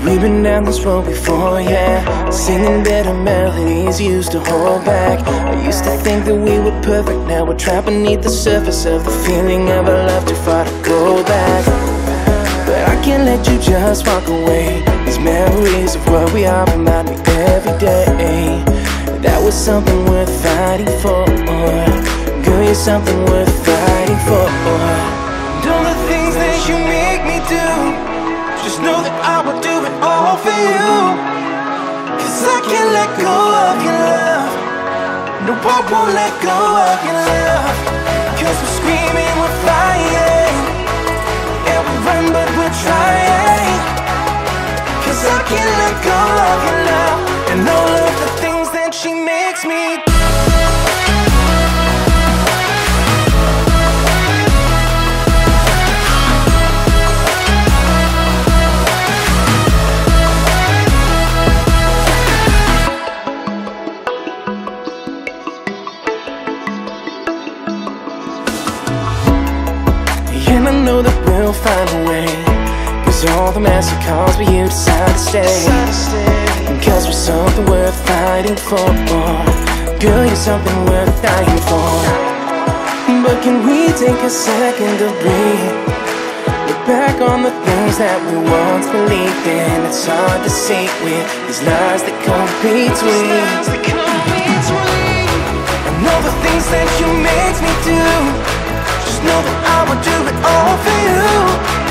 We've been down this road before, yeah. Singing better melodies used to hold back. I used to think that we were perfect. Now we're trapped beneath the surface of the feeling of a love too far to go back. But I can't let you just walk away. These memories of what we are remind me every day that was something worth fighting for. Girl, you're something worth fighting for. And all the things that you make me do, just know that I will do it all for you. Cause I can't let go of your love. No, I won't let go of your love. Cause we're screaming, we're flying, and we run but we're trying. Cause I can't let go of your love. And all of the things that she makes me do. And I know that we'll find a way, cause all the mess it caused, but you decide to stay. Cause we're something worth fighting for. Girl, you're something worth dying for. But can we take a second to breathe? Look back on the things that we once believed in. It's hard to see with these lies that come between. And all the things that you make me do, know that I would do it all for you.